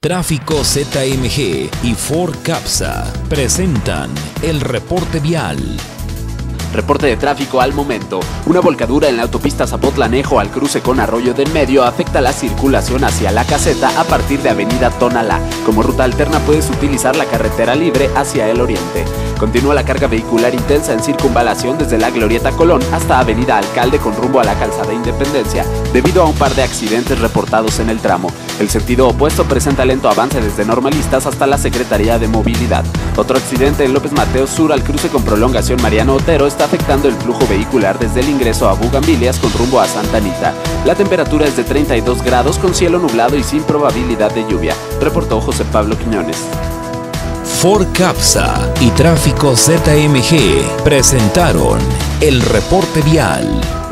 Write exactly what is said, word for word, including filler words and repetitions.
Tráfico Z M G y Ford Capsa presentan el reporte vial. Reporte de tráfico al momento. Una volcadura en la autopista Zapotlanejo al cruce con Arroyo del Medio afecta la circulación hacia La Caseta a partir de Avenida Tonalá. Como ruta alterna puedes utilizar la carretera libre hacia el oriente. Continúa la carga vehicular intensa en circunvalación desde la Glorieta Colón hasta Avenida Alcalde con rumbo a la Calzada Independencia, debido a un par de accidentes reportados en el tramo. El sentido opuesto presenta lento avance desde Normalistas hasta la Secretaría de Movilidad. Otro accidente en López Mateos Sur al cruce con prolongación Mariano Otero está afectando el flujo vehicular desde el ingreso a Bugambilias con rumbo a Santa Anita. La temperatura es de treinta y dos grados con cielo nublado y sin probabilidad de lluvia, reportó José Pablo Quiñones. Ford Capsa y Tráfico Z M G presentaron el reporte vial.